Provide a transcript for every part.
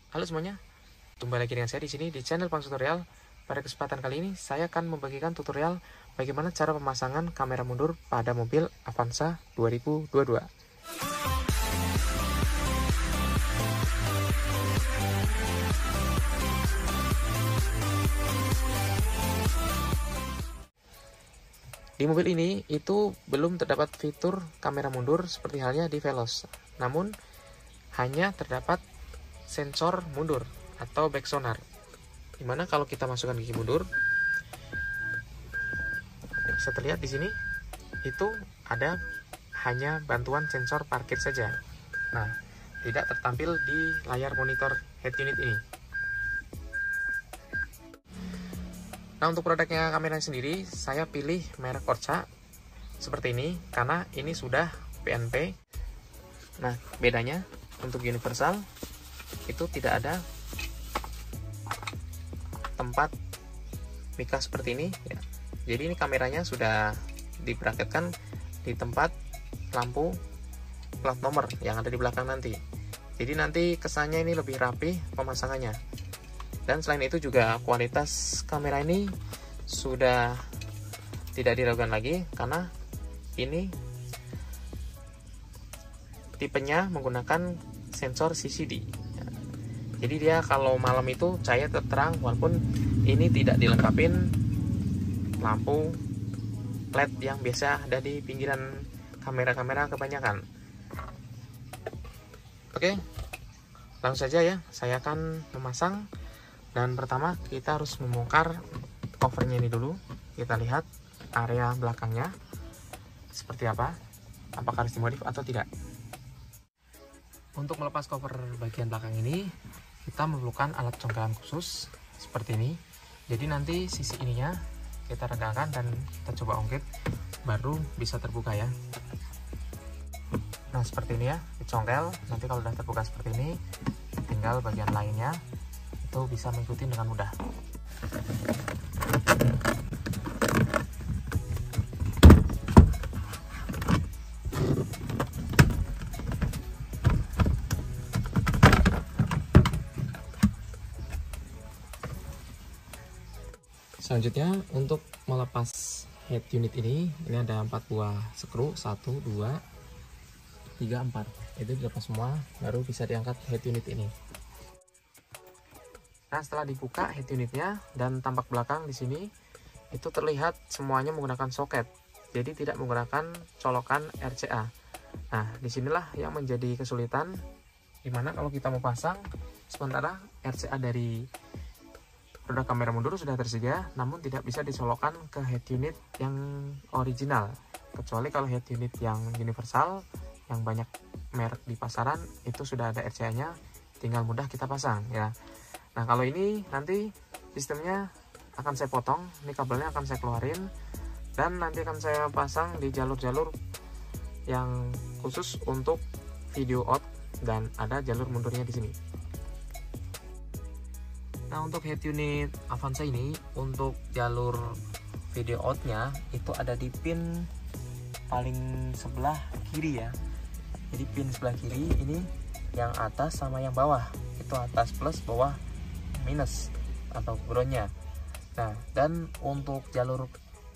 Halo semuanya, jumpa lagi dengan saya di sini di channel Pang Tutorial. Pada kesempatan kali ini saya akan membagikan tutorial bagaimana cara pemasangan kamera mundur pada mobil Avanza 2022. Di mobil ini itu belum terdapat fitur kamera mundur seperti halnya di Veloz. Namun hanya terdapat sensor mundur atau back sonar. Dimana kalau kita masukkan gigi mundur, bisa terlihat di sini itu ada hanya bantuan sensor parkir saja. Nah, tidak tertampil di layar monitor head unit ini. Nah, untuk produknya kamera sendiri, saya pilih merek Corsa seperti ini karena ini sudah PNP. Nah, bedanya untuk universal itu tidak ada tempat mika seperti ini ya. Jadi ini kameranya sudah dibraketkan di tempat lampu plat nomor yang ada di belakang nanti. Jadi nanti kesannya ini lebih rapi pemasangannya. Dan selain itu juga kualitas kamera ini sudah tidak diragukan lagi karena ini tipenya menggunakan sensor CCD. Jadi dia kalau malam itu cahaya terang walaupun ini tidak dilengkapin lampu LED yang biasa ada di pinggiran kamera-kamera kebanyakan. Oke, langsung saja ya, saya akan memasang. Dan pertama kita harus membongkar covernya ini dulu. Kita lihat area belakangnya seperti apa, apakah harus dimodif atau tidak. Untuk melepas cover bagian belakang ini, kita memerlukan alat congkelan khusus seperti ini. Jadi nanti sisi ininya kita regangkan dan kita coba ungkit, baru bisa terbuka ya. Nah seperti ini ya, dicongkel. Nanti kalau sudah terbuka seperti ini, tinggal bagian lainnya itu bisa mengikuti dengan mudah. Selanjutnya untuk melepas head unit ini ada 4 buah skru, 1, 2, 3, 4. Itu dilepas semua, baru bisa diangkat head unit ini. Nah setelah dibuka head unitnya dan tampak belakang di sini itu terlihat semuanya menggunakan soket, jadi tidak menggunakan colokan RCA. Nah disinilah yang menjadi kesulitan, dimana kalau kita mau pasang sementara RCA dari produk kamera mundur sudah tersedia, namun tidak bisa dicolokkan ke head unit yang original, kecuali kalau head unit yang universal yang banyak merek di pasaran itu sudah ada RCA-nya, tinggal mudah kita pasang ya. Nah kalau ini nanti sistemnya akan saya potong, ini kabelnya akan saya keluarin dan nanti akan saya pasang di jalur-jalur yang khusus untuk video out dan ada jalur mundurnya di sini. Nah untuk head unit Avanza ini, untuk jalur video outnya itu ada di pin paling sebelah kiri ya. Jadi pin sebelah kiri ini yang atas sama yang bawah, itu atas plus, bawah minus atau groundnya. Nah dan untuk jalur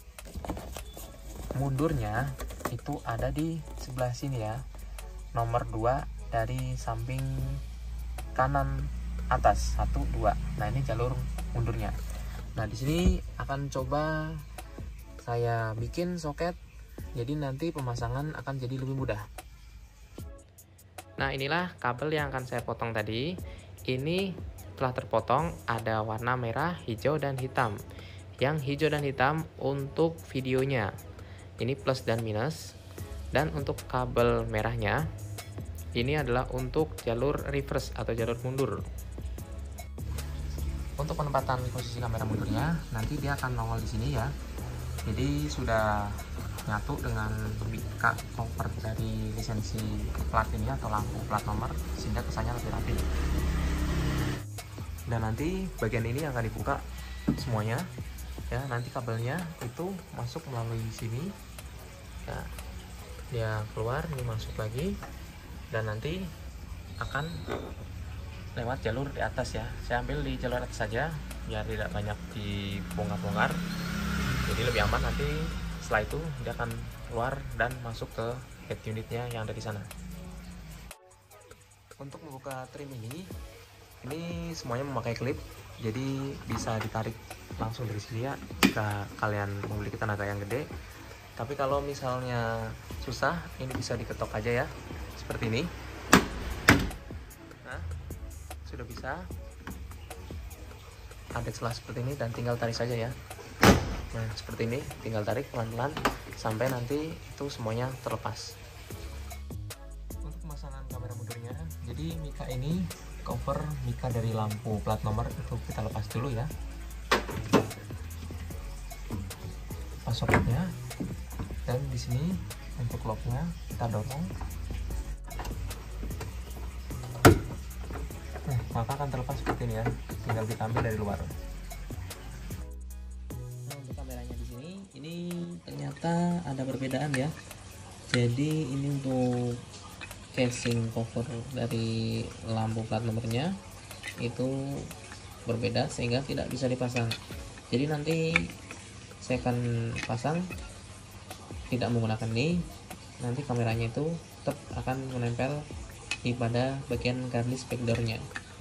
mundurnya itu ada di sebelah sini ya, nomor 2 dari samping kanan atas, 1, 2. Nah ini jalur mundurnya. Nah di sini akan coba saya bikin soket, jadi nanti pemasangan akan jadi lebih mudah. Nah inilah kabel yang akan saya potong tadi. Ini telah terpotong, ada warna merah, hijau, dan hitam. Yang hijau dan hitam untuk videonya, ini plus dan minus. Dan untuk kabel merahnya ini adalah untuk jalur reverse atau jalur mundur. Untuk penempatan posisi kamera mundurnya, nanti dia akan nongol di sini ya. Jadi sudah nyatu dengan mika cover dari lisensi plat ini atau lampu plat nomor, sehingga kesannya lebih rapi. Dan nanti bagian ini akan dibuka semuanya ya. Nanti kabelnya itu masuk melalui sini ya, dia keluar, ini masuk lagi, dan nanti akan lewat jalur di atas ya. Saya ambil di jalur atas saja biar tidak banyak dibongkar-bongkar, jadi lebih aman. Nanti setelah itu dia akan keluar dan masuk ke head unitnya yang ada di sana. Untuk membuka trim ini semuanya memakai klip, jadi bisa ditarik langsung dari sini ya jika kalian memiliki tenaga yang gede. Tapi kalau misalnya susah, ini bisa diketok aja ya, seperti ini. Nah, sudah bisa. Ada celah seperti ini dan tinggal tarik saja ya. Nah, seperti ini, tinggal tarik pelan-pelan sampai nanti itu semuanya terlepas. Untuk pemasangan kamera mundurnya, jadi mika ini cover mika dari lampu plat nomor itu kita lepas dulu ya. Pas soketnya, dan di sini untuk locknya kita dorong. Nah, maka akan terlepas seperti ini ya, tinggal kita ambil dari luar. Nah, untuk kameranya di sini, ini ternyata ada perbedaan ya. Jadi ini untuk casing cover dari lampu plat nomornya itu berbeda sehingga tidak bisa dipasang. Jadi nanti saya akan pasang tidak menggunakan ini, nanti kameranya itu tetap akan menempel di pada bagian garnish backdoornya.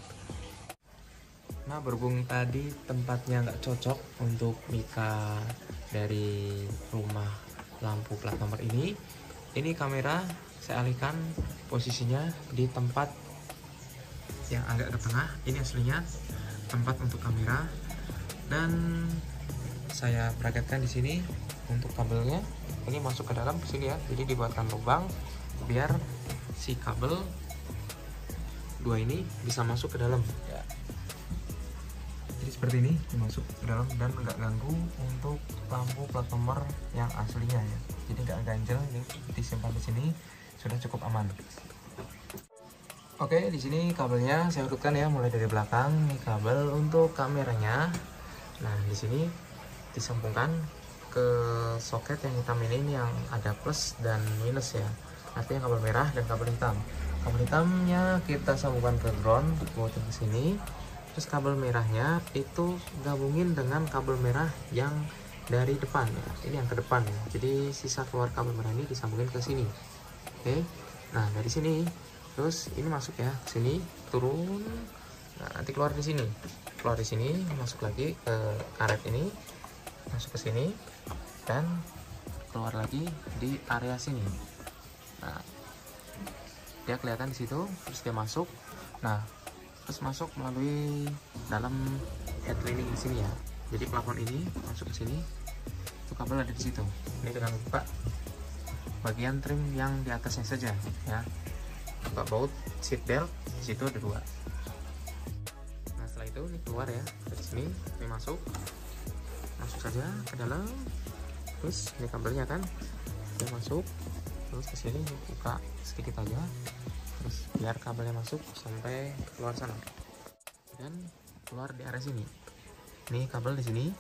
Nah, berhubung tadi tempatnya nggak cocok untuk mika dari rumah lampu plat nomor ini kamera saya alihkan posisinya di tempat yang agak ke tengah. Ini aslinya tempat untuk kamera, dan saya bracketkan di sini untuk kabelnya. Ini masuk ke dalam sini ya, jadi dibuatkan lubang biar si kabel dua ini bisa masuk ke dalam ya. Jadi seperti ini dimasuk ke dalam dan nggak ganggu untuk lampu plat nomor yang aslinya ya. Jadi nggak ganjel, ini disimpan di sini sudah cukup aman. Oke, di sini kabelnya saya urutkan ya, mulai dari belakang. Ini kabel untuk kameranya. Nah, di sini disambungkan ke soket yang hitam ini yang ada plus dan minus ya. Artinya kabel merah dan kabel hitam. Kabel hitamnya kita sambungkan ke ground, ke sini. Terus kabel merahnya itu gabungin dengan kabel merah yang dari depan ya. Ini yang ke depan ya. Jadi sisa keluar kabel merah ini disambungin ke sini. Oke. Nah, dari sini terus ini masuk ya ke sini, turun. Nah, nanti keluar di sini. Keluar di sini, masuk lagi ke karet ini. Masuk ke sini dan keluar lagi di area sini. Nah, dia kelihatan di situ, terus dia masuk. Nah, terus masuk melalui dalam head lining di sini ya. Jadi plafon ini masuk ke sini, itu kabel ada di situ. Ini dengan buka bagian trim yang di atasnya saja ya. Buka baut seat belt, di situ ada dua. Nah, setelah itu ini keluar ya dari sini, ini masuk saja ke dalam. Terus ini kabelnya kan, dia masuk terus ke sini, buka sedikit aja. Terus biar kabelnya masuk sampai keluar sana dan keluar di area sini. Ini kabel di sini,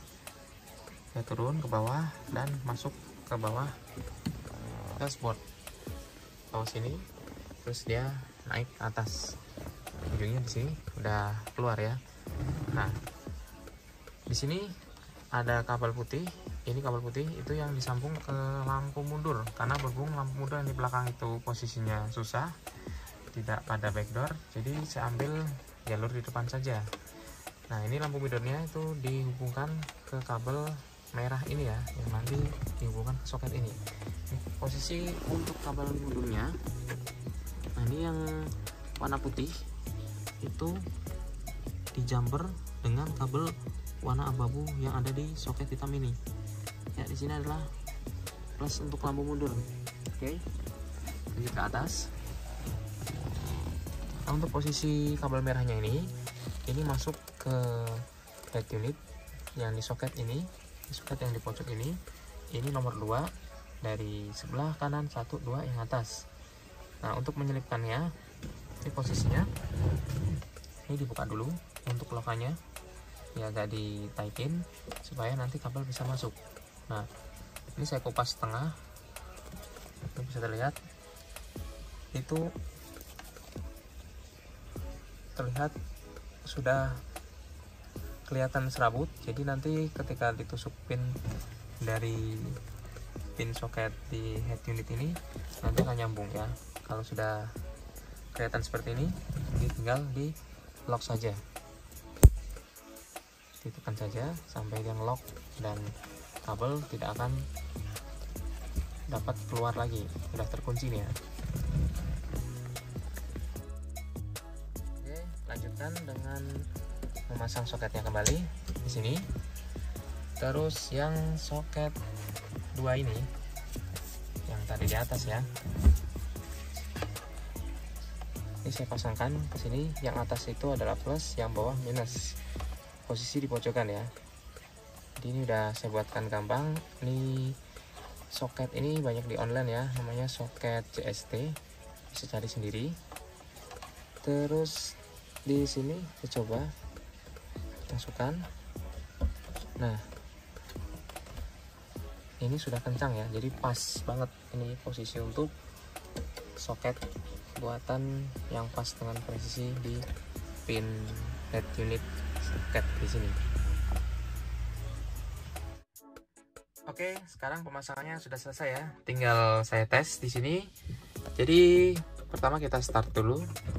dia turun ke bawah dan masuk ke bawah dashboard bawah sini, terus dia naik ke atas. Ujungnya di sini udah keluar ya. Nah, di sini ada kabel putih. Ini kabel putih itu yang disambung ke lampu mundur, karena berhubung lampu mundur yang di belakang itu posisinya susah, tidak pada backdoor, jadi saya ambil jalur di depan saja. Nah, ini lampu mundurnya itu dihubungkan ke kabel merah ini ya, yang nanti dihubungkan ke soket ini. Posisi untuk kabel mundurnya, nah ini yang warna putih itu di jumper dengan kabel warna abu-abu yang ada di soket hitam ini. Ya, di sini adalah plus untuk lampu mundur. Oke, lanjut ke atas. Nah, untuk posisi kabel merahnya ini masuk ke head unit yang di soket ini, di soket yang di pojok ini nomor 2 dari sebelah kanan, 1, 2 yang atas. Nah, untuk menyelipkannya, ini posisinya ini dibuka dulu untuk lokanya ya, agak ditaikin supaya nanti kabel bisa masuk. Nah, ini saya kupas setengah, itu bisa terlihat itu terlihat sudah kelihatan serabut. Jadi nanti ketika ditusuk pin dari pin soket di head unit ini nanti akan nyambung ya. Kalau sudah kelihatan seperti ini, tinggal di lock saja, ditekan saja sampai dia lock dan kabel tidak akan dapat keluar lagi, sudah terkunci nih ya. Oke, lanjutkan dengan memasang soketnya kembali di sini. Terus yang soket 2 ini yang tadi di atas ya, ini saya pasangkan ke sini. Yang atas itu adalah plus, yang bawah minus, posisi di pojokan ya. Jadi ini udah saya buatkan gampang. Ini soket ini banyak di online ya, namanya soket CST, bisa cari sendiri. Terus di sini saya coba masukkan. Nah, ini sudah kencang ya, jadi pas banget ini posisi untuk soket buatan yang pas dengan presisi di pin head unit soket di sini. Oke, sekarang pemasangannya sudah selesai ya. Tinggal saya tes di sini. Jadi pertama kita start dulu.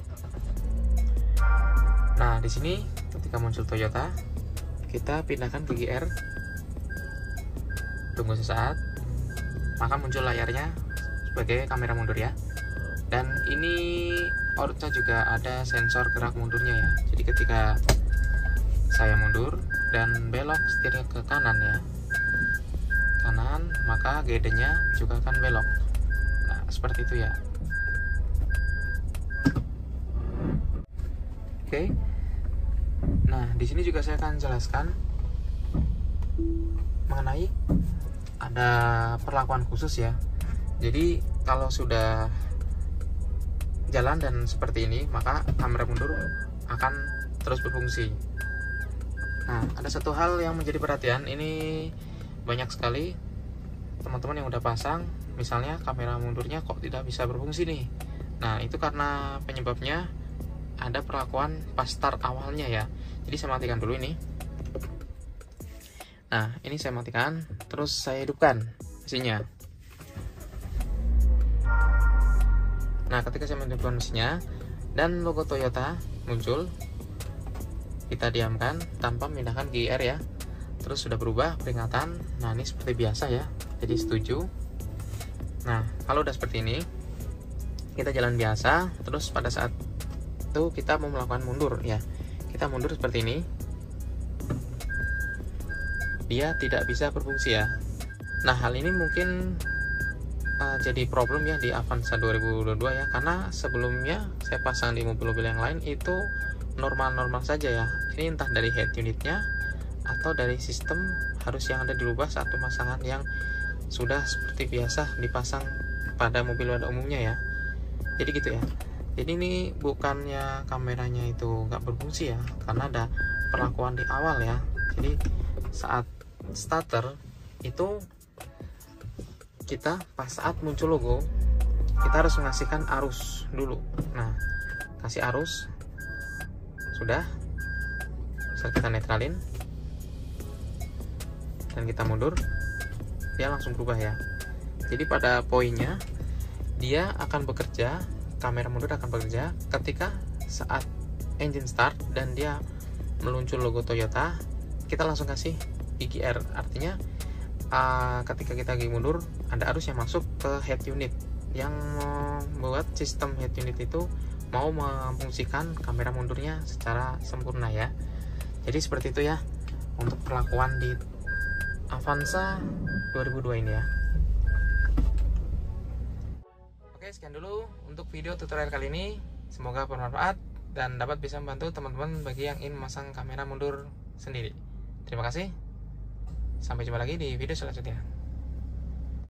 Nah, di sini ketika muncul Toyota, kita pindahkan ke GR. Tunggu sesaat, maka muncul layarnya sebagai kamera mundur ya. Dan ini Orca juga ada sensor gerak mundurnya ya. Jadi ketika saya mundur dan belok setirnya ke kanan ya, kanan, maka GD-nya juga akan belok. Nah, seperti itu ya. Oke. Nah, di sini juga saya akan jelaskan mengenai ada perlakuan khusus ya. Jadi kalau sudah jalan dan seperti ini, maka kamera mundur akan terus berfungsi. Nah, ada satu hal yang menjadi perhatian, ini banyak sekali teman-teman yang udah pasang, misalnya kamera mundurnya kok tidak bisa berfungsi nih. Nah, itu karena penyebabnya ada perlakuan pas start awalnya ya. Jadi saya matikan dulu ini. Nah, ini saya matikan, terus saya hidupkan mesinnya. Nah, ketika saya menghidupkan mesinnya dan logo Toyota muncul, kita diamkan tanpa memindahkan GR ya. Terus sudah berubah peringatan. Nah, ini seperti biasa ya, jadi setuju. Nah, kalau udah seperti ini, kita jalan biasa. Terus pada saat itu kita mau melakukan mundur ya, kita mundur seperti ini, dia tidak bisa berfungsi ya. Nah, hal ini mungkin jadi problem ya di Avanza 2022 ya, karena sebelumnya saya pasang di mobil-mobil yang lain itu normal-normal saja ya. Ini entah dari head unitnya atau dari sistem harus yang ada dirubah saat pemasangan yang sudah seperti biasa dipasang pada mobil pada umumnya ya. Jadi gitu ya. Jadi ini bukannya kameranya itu nggak berfungsi ya, karena ada perlakuan di awal ya. Jadi saat starter itu kita pas saat muncul logo, kita harus mengasihkan arus dulu. Nah, kasih arus sudah, bisa kita netralin dan kita mundur, dia langsung berubah ya. Jadi pada poinnya dia akan bekerja, kamera mundur akan bekerja ketika saat engine start dan dia meluncur logo Toyota, kita langsung kasih PGR. Artinya ketika kita lagi mundur, ada arus yang masuk ke head unit yang membuat sistem head unit itu mau memfungsikan kamera mundurnya secara sempurna ya. Jadi seperti itu ya untuk perlakuan di Avanza 2002 ini ya. Oke, sekian dulu untuk video tutorial kali ini. Semoga bermanfaat dan dapat bisa membantu teman-teman bagi yang ingin memasang kamera mundur sendiri. Terima kasih. Sampai jumpa lagi di video selanjutnya.